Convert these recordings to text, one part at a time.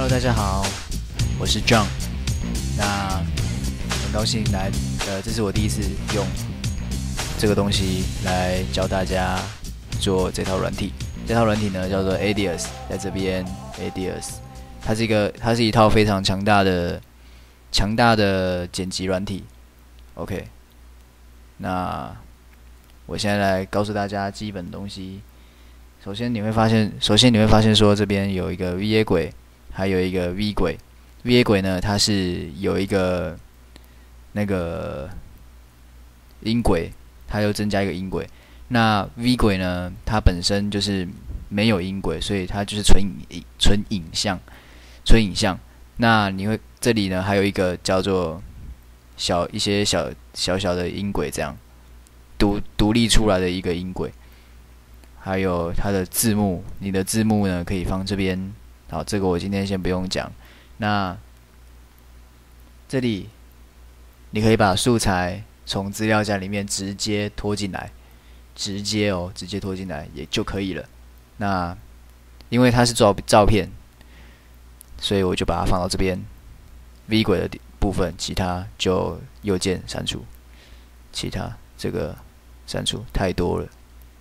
Hello，大家好，我是 John。那很高兴来，这是我第一次用这个东西来教大家做这套软体。这套软体呢叫做 Adius， 在这边 Adius， 它是一套非常强大的剪辑软体。OK， 那我现在来告诉大家基本东西。首先你会发现说这边有一个 VA 轨，还有一个 V 轨。VA 轨呢，它是有一个那个音轨，它又增加一个音轨。那 V 轨呢，它本身就是没有音轨，所以它就是纯影像。那这里呢还有一个叫做一些小的音轨，这样独立出来的一个音轨。还有它的字幕，你的字幕呢可以放这边。好，这个我今天先不用讲。那这里你可以把素材从资料夹里面直接拖进来，直接拖进来也就可以了。那因为它是照片，所以我就把它放到这边 V 轨的部分，其他就右键删除，其他这个删除太多了。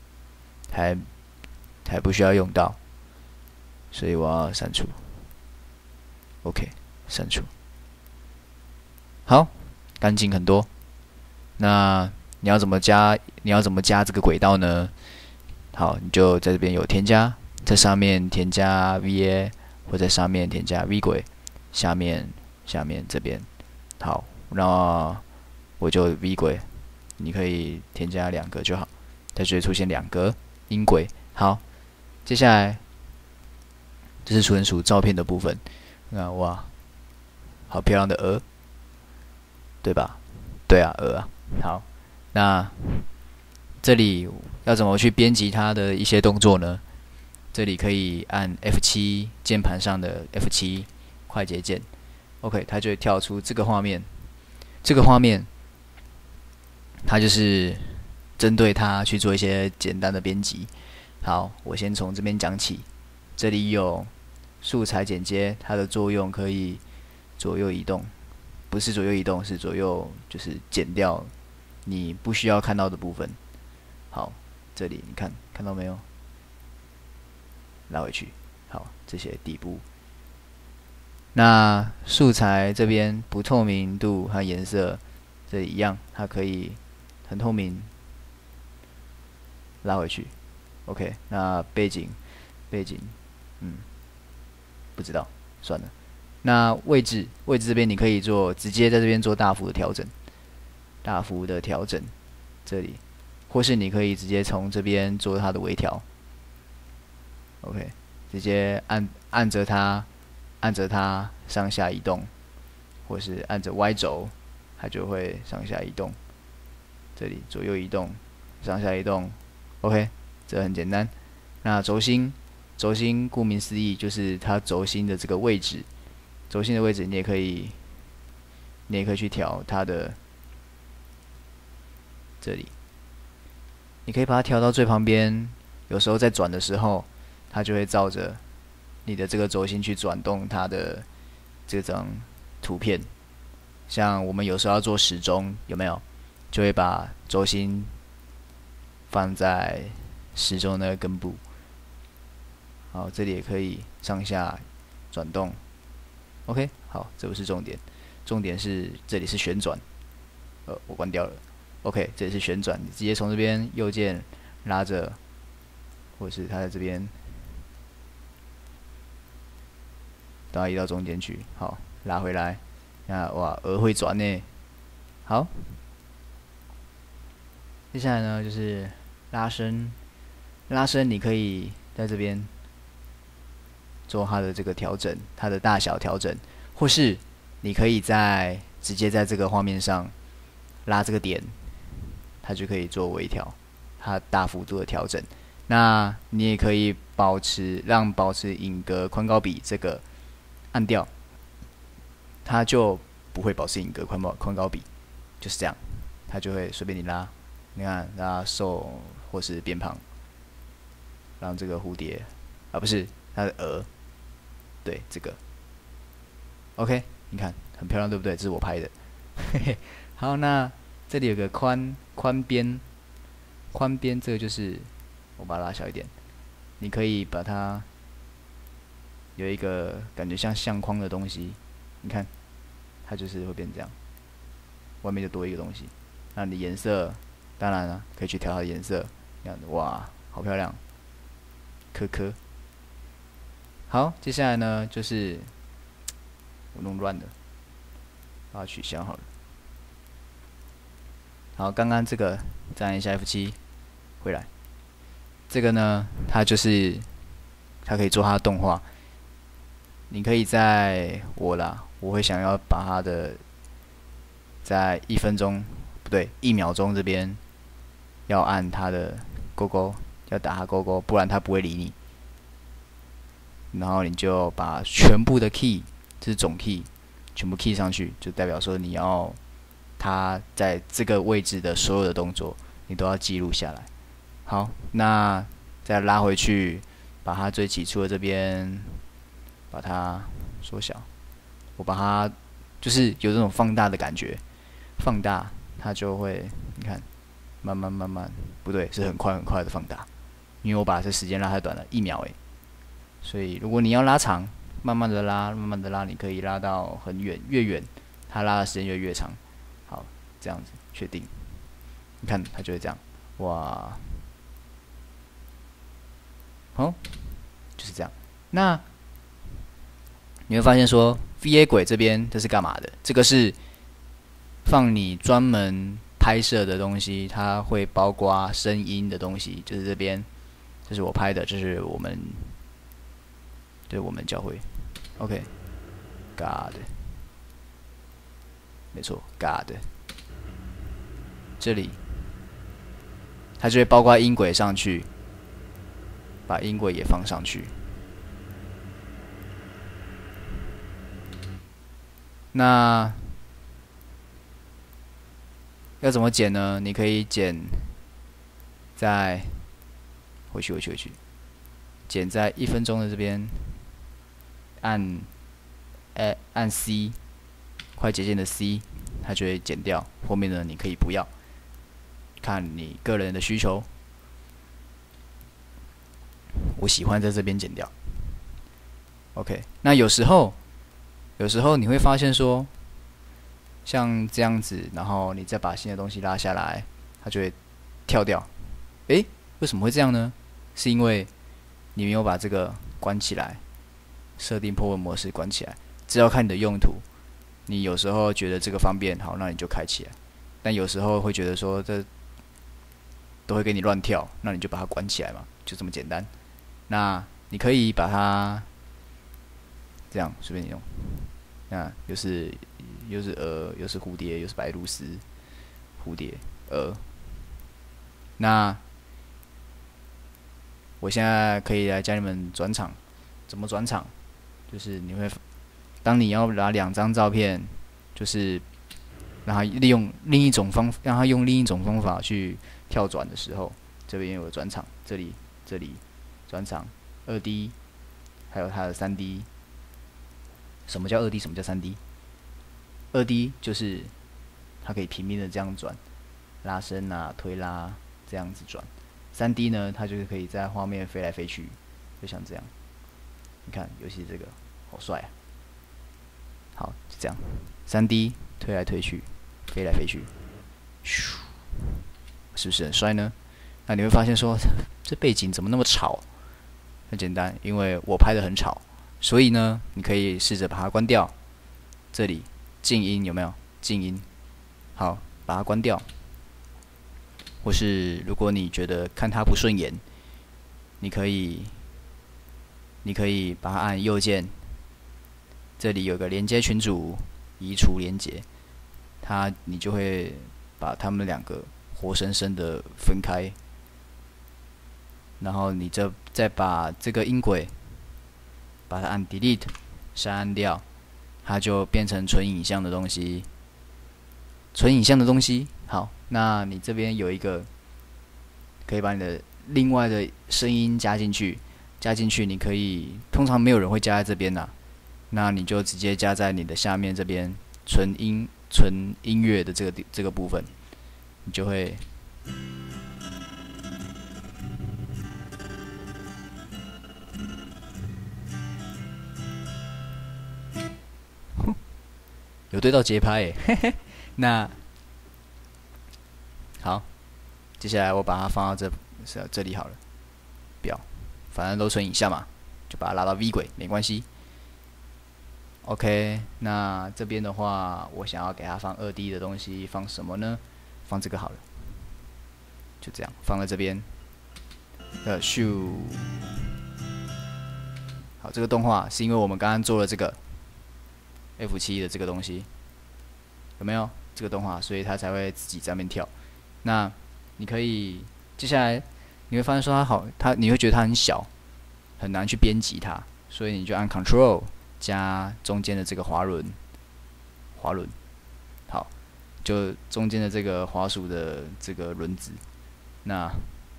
还不需要用到，所以我要删除。OK， 删除。好，干净很多。那你要怎么加这个轨道呢？好，你就在这边有添加，在上面添加 VA， 或在上面添加 V 轨，下面这边。好，那我就 V 轨，你可以添加2个就好，在这里出现2个音轨。好，接下来这是纯属照片的部分。那哇，好漂亮的鹅，对吧？对啊，鹅啊。好，那这里要怎么去编辑它的一些动作呢？这里可以按 F7 键盘上的 F7 快捷键 ，OK， 它就会跳出这个画面。这个画面，它就是针对它去做一些简单的编辑。好，我先从这边讲起。这里有素材剪接，它的作用可以左右移动，不是左右移动，是左右就是剪掉你不需要看到的部分。好，这里你看到没有？拉回去。好，这些底部。那素材这边不透明度和颜色，这里一样，它可以很透明，拉回去。OK， 那背景，不知道，算了。那位置这边你可以直接在这边做大幅的调整，这里，或是你可以直接从这边做它的微调。OK， 直接按着它上下移动，或是按着 Y 轴，它就会上下移动。这里左右移动，上下移动 ，OK。这很简单。那轴心顾名思义就是它轴心的这个位置。轴心的位置你也可以去调它的这里，你可以把它调到最旁边。有时候在转的时候，它就会照着你的这个轴心去转动它的这张图片。像我们有时候要做时钟，有没有？就会把轴心放在时钟的根部。好，这里也可以上下转动。OK， 好，这不是重点，重点是这里是旋转。我关掉了。OK， 这里是旋转，你直接从这边右键拉着，或是它在这边，把它移到中间去。好，拉回来。那哇，鹅会转呢。好，接下来呢就是拉伸。你可以在这边做它的这个调整，它的大小调整，或是你可以直接在这个画面上拉这个点，它就可以做微调，它大幅度的调整。那你也可以保持影格宽高比这个按掉，它就不会保持影格宽高比，就是这样，它就会随便你拉。你看拉瘦或是变胖。让这个蝴蝶不是它的鹅，对，这个 OK， 你看很漂亮，对不对？这是我拍的。嘿嘿，好，那这里有个宽边，这个就是我把它拉小一点，你可以把它有一个感觉像相框的东西，你看，它就是会变这样，外面就多一个东西。那你的颜色，当然了，可以去调它的颜色，这样子，哇，好漂亮，科科。好，接下来呢就是我弄乱了，把它取消好了。好，刚刚这个再按一下 F7，回来。这个呢，它可以做它的动画。你可以在我会想要把它的在1分钟不对1秒钟这边要按它的勾勾，要打它勾勾，不然它不会理你。然后你就把全部的 key， 这是总 key， 全部 key 上去，就代表说你要它在这个位置的所有的动作，你都要记录下来。好，那再拉回去，把它最起初的这边把它缩小，我把它就是有这种放大的感觉，放大它就会，你看，慢慢，不对，是很快的放大，因为我把这时间拉太短了，1秒所以如果你要拉长，慢慢的拉，你可以拉到很远，越远，它拉的时间越长。好，这样子确定，你看它就会这样，哇，好，就是这样。那你会发现说 ，VA 轨这边这是干嘛的？这个是放你专门拍摄的东西，它会包括声音的东西，就是这边，这是我拍的，这是我们教会 ，OK，God， 没错 ，God， 这里它就会包括音轨上去，把音轨也放上去。那要怎么剪呢？你可以剪在回去，剪在1分钟的这边，按 C， 快捷键的 C， 它就会剪掉。后面呢，你可以不要，看你个人的需求。我喜欢在这边剪掉。OK， 那有时候你会发现说，像这样子，然后你再把新的东西拉下来，它就会跳掉。为什么会这样呢？是因为你没有把这个关起来，设定破文模式关起来。这要看你的用途。你有时候觉得这个方便，好，那你就开起来。但有时候会觉得说这都会给你乱跳，那你就把它关起来嘛，就这么简单。那你可以把它这样随便你用。那又是蛾，又是蝴蝶，又是白鹭鸶，蝴蝶，蛾。那我现在可以来教你们转场，怎么转场？就是当你要拿2张照片，就是让它用另一种方法去跳转的时候，这边有个转场，这里转场2D， 还有它的3D。什么叫2D？ 什么叫3D？2D 就是它可以平面的这样转，拉伸啊、推拉这样子转。3D 呢，它就是可以在画面飞来飞去，就像这样。你看，尤其是这个，好帅啊！好，就这样，3D 推来推去，飞来飞去，咻，是不是很帅呢？那你会发现说，这背景怎么那么吵？很简单，因为我拍的很吵。所以呢，你可以试着把它关掉。这里静音有没有？静音，好，把它关掉。或是如果你觉得看它不顺眼，你可以把它按右键，这里有个连接群组，移除连接，你就会把它们2个活生生的分开。然后你再把这个音轨，把它按 delete 删掉，它就变成纯影像的东西。好，那你这边有一个可以把你的另外的声音加进去，你可以通常没有人会加在这边啦， 那你就直接加在你的下面这边纯音乐的这个部分，你就会有对到节拍耶，嘿嘿。那好，接下来我把它放到这里好了，不要，反正都存影像嘛，就把它拉到 V 轨，没关系。OK， 那这边的话，我想要给它放2D 的东西，放什么呢？放这个好了，就这样放在这边。咻，好，这个动画是因为我们刚刚做了这个 F7的这个东西，有没有这个动画？所以它才会自己在那边跳。那你可以接下来你会发现说你会觉得它很小，很难去编辑它，所以你就按 Control 加中间的这个滑轮，好，就中间的这个滑鼠的这个轮子，那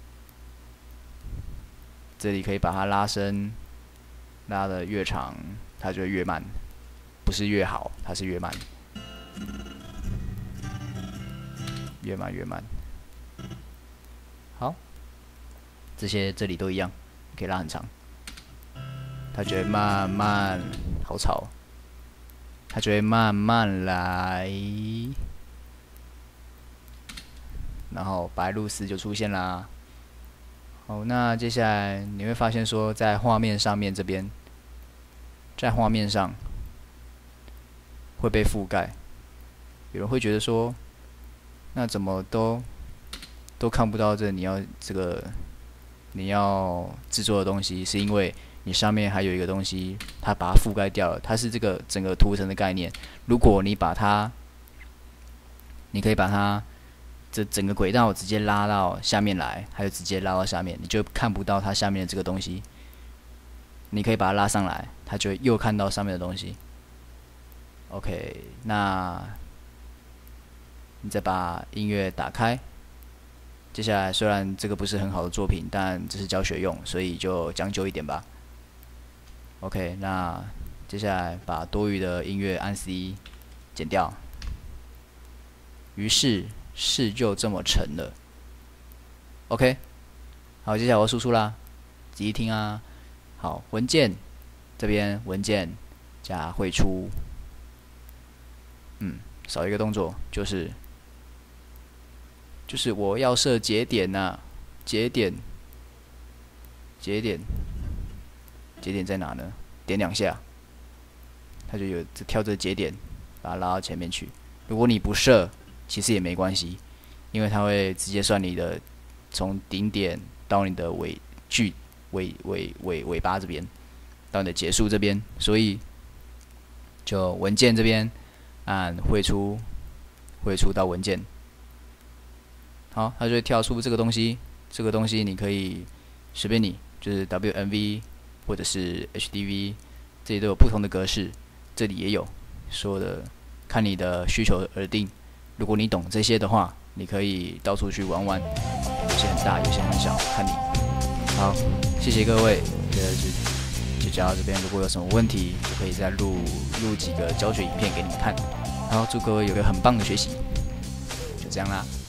这里可以把它拉伸，拉得越长，它就会越慢，不是越好，它是越慢，越慢。好，这里都一样，可以拉很长，它就会慢慢，好吵，它就会慢慢来，然后白鹭鸶就出现啦。好，那接下来你会发现说，在画面上面这边，在画面上会被覆盖。有人会觉得说，那怎么都看不到你要制作的东西，是因为你上面还有一个东西，它把它覆盖掉了，它是这个整个图层的概念。如果你可以把它这整个轨道直接拉到下面来，还有直接拉到下面，你就看不到它下面的这个东西。你可以把它拉上来，它就会又看到上面的东西。OK， 那你再把音乐打开。接下来虽然这个不是很好的作品，但这是教学用，所以就将就一点吧。OK， 那接下来把多余的音乐按 C 剪掉。于是事就这么成了。OK， 好，接下来我要输出啦，仔细听啊。好，文件这边文件加汇出，少一个动作，就是我要设节点呐，节点在哪呢？点2下，它就有跳这节点，把它拉到前面去。如果你不设，其实也没关系，因为它会直接算你的从顶点到你的尾巴这边，到你的结束这边，所以就文件这边按汇出到文件，好，它就会跳出这个东西。这个东西你可以随便你，就是 WMV 或者是 HDV， 这里都有不同的格式，这里也有，所有的看你的需求而定。如果你懂这些的话，你可以到处去玩玩，有些很大，有些很小，看你。好，谢谢各位，就讲到这边。如果有什么问题，我可以再录几个教学影片给你们看。好，祝各位有个很棒的学习，就这样啦。